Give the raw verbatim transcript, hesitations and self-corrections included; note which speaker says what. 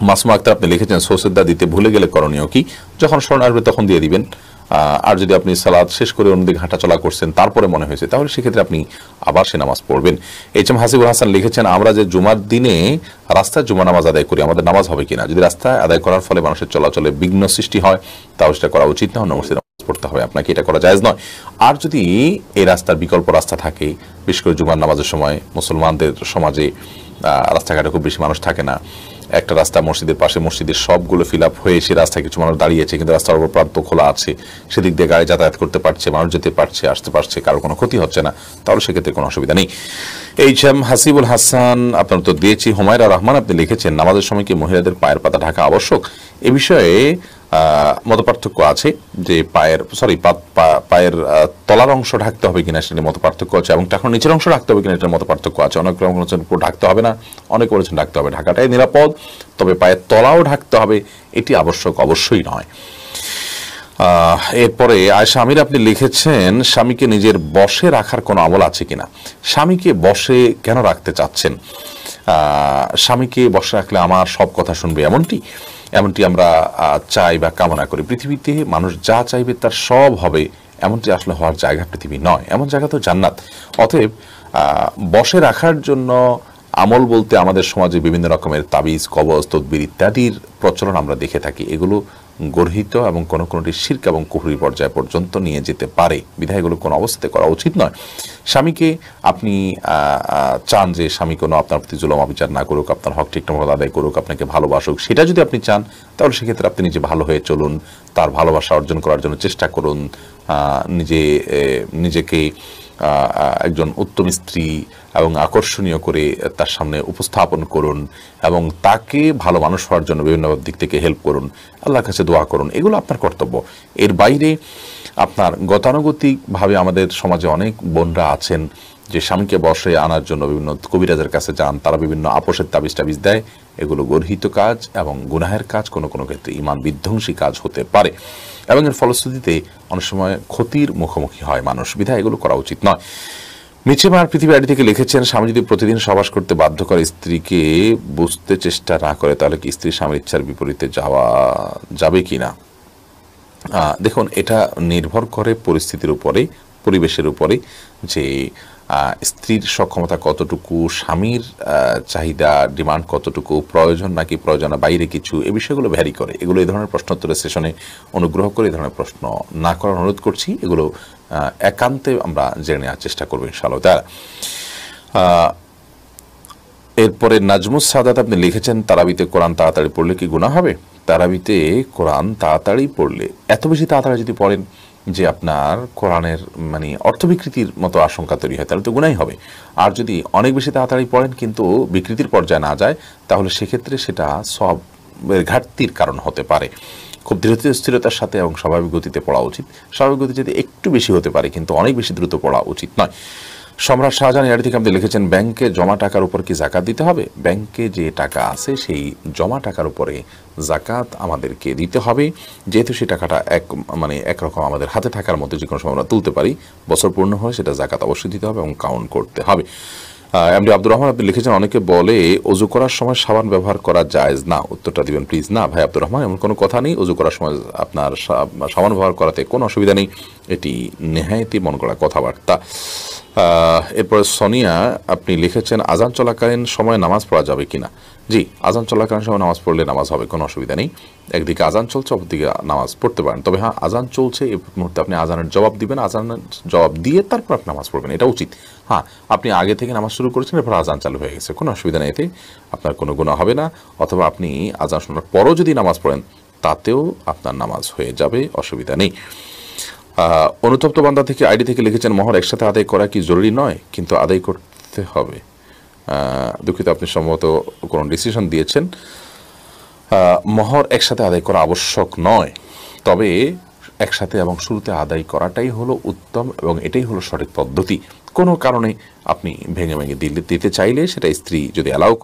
Speaker 1: মাসুমা আক্তার আপনি লিখেছেন সোসেদা দিতে ভুলে গেলে করণীয় কি? যখন স্মরণ আসবে তখন দিয়ে দিবেন। আর যদি আপনি সালাত শেষ করে অন্যদিকে হাঁটাচলা করছেন তারপরে মনে হয়েছে, তাহলে সেক্ষেত্রে আপনি আবার সে নামাজ পড়বেন। এইচ এম হাসিবুল হাসান লিখেছেন আমরা যে জুমার দিনে রাস্তায় জুমা নামাজ আদায় করি, আমাদের নামাজ হবে কিনা? যদি রাস্তায় আদায় করার ফলে মানুষের চলাচলে বিঘ্ন সৃষ্টি হয় তাহলে সেটা করা উচিত না, অন্য মসজিদে নামাজ পড়তে হবে, আপনাকে এটা করা জায়েজ নয়। আর যদি এই রাস্তার বিকল্প রাস্তা থাকে, বিশেষ করে জুমার নামাজের সময় মুসলমানদের সমাজে রাস্তাঘাটে খুব বেশি মানুষ থাকে না, একটা রাস্তা মসজিদের পাশে, মসজিদের সবগুলো ফিল আপ হয়ে সে রাস্তায় কিছু মানুষ দাঁড়িয়েছে, কিন্তু রাস্তার উপর প্রান্ত খোলা আছে, সেদিক দিয়ে গাড়ি যাতায়াত করতে পারছে, মানুষ যেতে পারছে, আসতে পারছে, কারো কোনো ক্ষতি হচ্ছে না, তাহলে সেক্ষেত্রে কোনো অসুবিধা নেই। এইচ এম হাসিবুল হাসান আপনার উত্তর দিয়েছি। হুমায়রা রহমান আপনি লিখেছেন নামাজের সময় কি মহিলাদের পায়ের পাতা ঢাকা আবশ্যক? এ বিষয়ে মতপার্থক্য আছে যে পায়ের সরি পায়ের তলার অংশ ঢাকতে হবে কিনা সেটা মত পার্থক্য আছে, এবং তখন নিচের অংশ ঢাকতে হবে কিনা এটার মত পার্থক্য আছে। অনেক রকম বলেছেন উপর ঢাকতে হবে না, অনেকে বলেছেন ঢাকতে হবে। ঢাকাটাই নিরাপদ, তবে পায়ের তলাও ঢাকতে হবে এটি আবশ্যক অবশ্যই নয়। এরপরে আয়েশা আমির আপনি লিখেছেন স্বামীকে নিজের বশে রাখার কোনো আমল আছে কিনা? স্বামীকে বশে কেন রাখতে চাচ্ছেন? স্বামীকে বশে রাখলে আমার সব কথা শুনবে এমনটি এমনটি আমরা চাই বা কামনা করি। পৃথিবীতে মানুষ যা চাইবে তার সব হবে, এমনটি আসলে হওয়ার জায়গা পৃথিবী নয়, এমন জায়গা তো জান্নাত। অতএব বশে রাখার জন্য আমল বলতে আমাদের সমাজে বিভিন্ন রকমের তাবিজ, কবজ, তদবির ইত্যাদির প্রচলন আমরা দেখে থাকি। এগুলো গর্হিত এবং কোনো কোনোটি শিরক এবং কুফরি পর্যায় পর্যন্ত নিয়ে যেতে পারে, বিধায় এগুলো কোনো অবস্থাতে করা উচিত নয়। স্বামীকে আপনি চান যে স্বামী কোনো আপনার প্রতি জুলুম অবিচার না করুক, আপনার হক ঠিকঠাক আদায় করুক, আপনাকে ভালোবাসুক, সেটা যদি আপনি চান তাহলে সেক্ষেত্রে আপনি নিজে ভালো হয়ে চলুন, তার ভালোবাসা অর্জন করার জন্য চেষ্টা করুন, নিজে নিজেকে একজন উত্তম স্ত্রী এবং আকর্ষণীয় করে তার সামনে উপস্থাপন করুন, এবং তাকে ভালো মানুষ হওয়ার জন্য বিভিন্ন দিক থেকে হেল্প করুন, আল্লাহর কাছে দোয়া করুন, এগুলো আপনার কর্তব্য। এর বাইরে আপনার গতানুগতিকভাবে আমাদের সমাজে অনেক বোনরা আছেন যে স্বামীকে বশে আনার জন্য বিভিন্ন কবিরাজের কাছে যান, তারা বিভিন্ন আপোষের তাবিজ টাবিজ দেয়, এগুলো গর্হিত কাজ এবং গুনাহের কাজ, কোনো কোনো ক্ষেত্রে ঈমান বিধ্বংসী কাজ হতে পারে, এবং এর ফলশ্রুতিতে অনেক সময় ক্ষতির মুখোমুখি হয় মানুষ, বিধায় এগুলো করা উচিত নয়। মিছেমার পৃথিবী আইডি থেকে লিখেছেন স্বামী যদি প্রতিদিন সহবাস করতে বাধ্য করে স্ত্রীকে বুঝতে চেষ্টা না করে তাহলে কি স্ত্রী স্বামীর ইচ্ছার বিপরীতে যাওয়া যাবে কি না? দেখুন, এটা নির্ভর করে পরিস্থিতির উপরে, পরিবেশের উপরে, যে স্ত্রীর সক্ষমতা কতটুকু, স্বামীর চাহিদা ডিমান্ড কতটুকু, প্রয়োজন নাকি প্রয়োজনের বাইরে কিছু, এই বিষয়গুলো ভ্যারি করে। এগুলো এই ধরনের প্রশ্নোত্তরের সেশনে অনুগ্রহ করে এই ধরনের প্রশ্ন না করার অনুরোধ করছি। এগুলো একান্তে আমরা জেনে নেওয়ার চেষ্টা করবো ইনশাআল্লাহ তাআলা। এরপরে নাজমুস সাদাত আপনি লিখেছেন তারাবিতে কোরআন তাড়াতাড়ি পড়লে কি গুনাহ হবে? তারাবিতে কোরআন তাড়াতাড়ি পড়লে, এত বেশি তাড়াতাড়ি যদি পড়েন যে আপনার কোরআনের মানে অর্থ বিকৃতির মতো আশঙ্কা তৈরি হয়, তাহলে তো গুনাহই হবে। আর যদি অনেক বেশি তাড়াতাড়ি পড়েন কিন্তু বিকৃতির পর্যায়ে না যায়, তাহলে সেক্ষেত্রে সেটা সবের ঘাটতির কারণ হতে পারে। খুব ধীর স্থিরতার সাথে এবং স্বাভাবিক গতিতে পড়া উচিত। স্বাভাবিক গতি যদি একটু বেশি হতে পারে, কিন্তু অনেক বেশি দ্রুত পড়া উচিত নয়। সম্রাট শাহজাহান এর থেকে আপনি লিখেছেন ব্যাংকে জমা টাকার উপর কি জাকাত দিতে হবে? ব্যাংকে যে টাকা আছে সেই জমা টাকার উপরে জাকাত আমাদেরকে দিতে হবে, যেহেতু সেই টাকাটা এক মানে একরকম আমাদের হাতে থাকার মধ্যে যে কোনো সময় আমরা তুলতে পারি, বছর পূর্ণ হলে সেটা জাকাত অবশ্যই দিতে হবে এবং কাউন্ট করতে হবে। এমডি আব্দুর রহমান আপনি লিখেছেন অনেকে বলে ওযু করার সময় সাবান ব্যবহার করা জায়েজ না, উত্তরটা দিবেন প্লিজ। না ভাই আব্দুর রহমান, এমন কোনো কথা নেই। ওযু করার সময় আপনার সাবান ব্যবহার করাতে কোনো অসুবিধা নেই, এটি নেহায়েতই মন গড়া কথাবার্তা। এরপরে সোনিয়া আপনি লিখেছেন আজান চলাকালীন সময় নামাজ পড়া যাবে কিনা? জি, আজান চলাকালীন সময় নামাজ পড়লে নামাজ হবে, কোনো অসুবিধা নেই। একদিকে আজান চলছে, অপরদিকে নামাজ পড়তে পারেন। তবে হ্যাঁ, আজান চলছে এই মুহূর্তে আপনি আজানের জবাব দিবেন, আজানের জবাব দিয়ে তারপর আপনি নামাজ পড়বেন, এটা উচিত। হ্যাঁ, আপনি আগে থেকে নামাজ শুরু করেছেন, এরপর আজান চালু হয়ে গেছে, কোনো অসুবিধা নেই, এতে আপনার কোনো গুনাহ হবে না। অথবা আপনি আজান শোনার পরও যদি নামাজ পড়েন তাতেও আপনার নামাজ হয়ে যাবে, অসুবিধা নেই। অনুতপ্ত বান্দা থেকে আইডি থেকে লিখেছেন মোহর একসাথে আদায় করা কি জরুরি নয়, কিন্তু আদায় করতে হবে? দুঃখিত, আপনি সম্ভবত কোনো ডিসিশন দিয়েছেন। মোহর একসাথে আদায় করা আবশ্যক নয়, তবে একসাথে এবং শুরুতে আদায় করাটাই হলো উত্তম এবং এটাই হলো সঠিক পদ্ধতি। কোনো কারণে আপনি ভেঙে ভেঙে দিতে চাইলে সেটা স্ত্রী যদি অ্যালাউ